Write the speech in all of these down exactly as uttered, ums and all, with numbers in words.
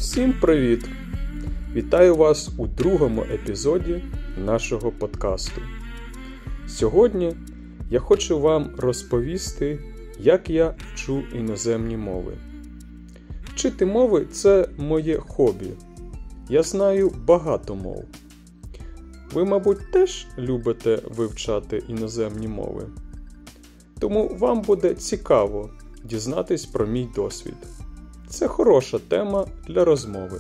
Всім привіт! Вітаю вас у другому епізоді нашого подкасту. Сьогодні я хочу вам розповісти, як я вчу іноземні мови. Вчити мови – це моє хобі. Я знаю багато мов. Ви, мабуть, теж любите вивчати іноземні мови. Тому вам буде цікаво дізнатись про мій досвід. Це хороша тема для розмови.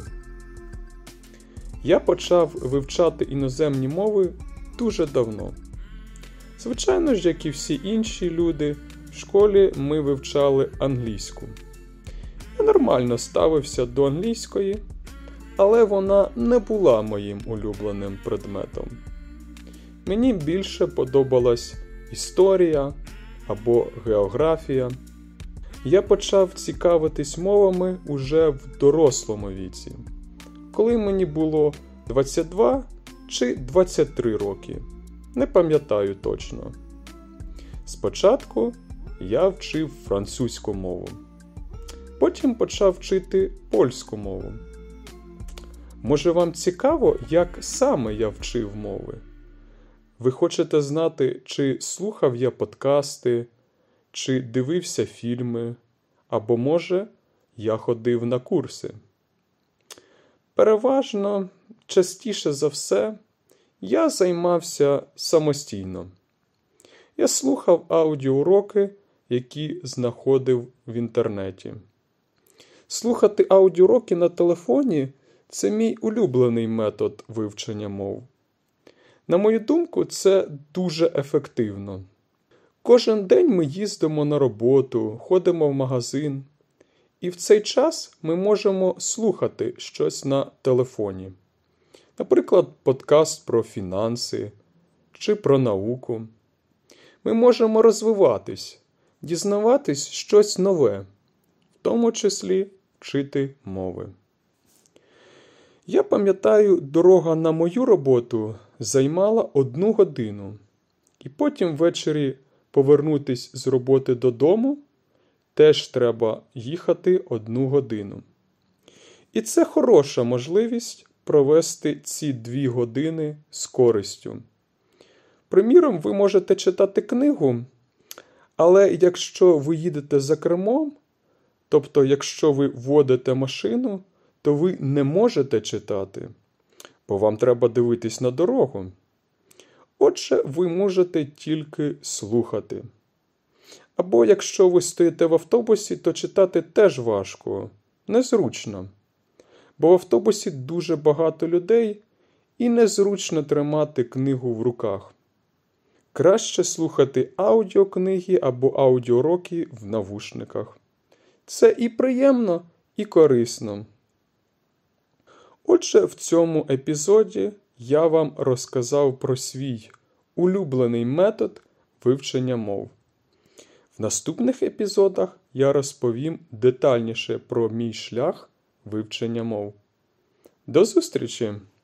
Я почав вивчати іноземні мови дуже давно. Звичайно ж, як і всі інші люди, в школі ми вивчали англійську. Я нормально ставився до англійської, але вона не була моїм улюбленим предметом. Мені більше подобалась історія або географія. Я почав цікавитись мовами уже в дорослому віці, коли мені було двадцять два чи двадцять три роки. Не пам'ятаю точно. Спочатку я вчив французьку мову. Потім почав вчити польську мову. Може, вам цікаво, як саме я вчив мови? Ви хочете знати, чи слухав я подкасти, чи дивився фільми, або, може, я ходив на курси? Переважно, частіше за все, я займався самостійно. Я слухав аудіоуроки, які знаходив в інтернеті. Слухати аудіоуроки на телефоні – це мій улюблений метод вивчення мов. На мою думку, це дуже ефективно. Кожен день ми їздимо на роботу, ходимо в магазин. І в цей час ми можемо слухати щось на телефоні. Наприклад, подкаст про фінанси чи про науку. Ми можемо розвиватись, дізнаватись щось нове, в тому числі вчити мови. Я пам'ятаю, дорога на мою роботу займала одну годину. І потім ввечері повернутись з роботи додому теж треба їхати одну годину. І це хороша можливість провести ці дві години з користю. Приміром, ви можете читати книгу, але якщо ви їдете за кермом, тобто якщо ви водите машину, то ви не можете читати, бо вам треба дивитись на дорогу. Отже, ви можете тільки слухати. Або якщо ви стоїте в автобусі, то читати теж важко, незручно. Бо в автобусі дуже багато людей і незручно тримати книгу в руках. Краще слухати аудіокниги або аудіоуроки в навушниках. Це і приємно, і корисно. Отже, в цьому епізоді я вам розказав про свій улюблений метод вивчення мов. В наступних епізодах я розповім детальніше про мій шлях вивчення мов. До зустрічі!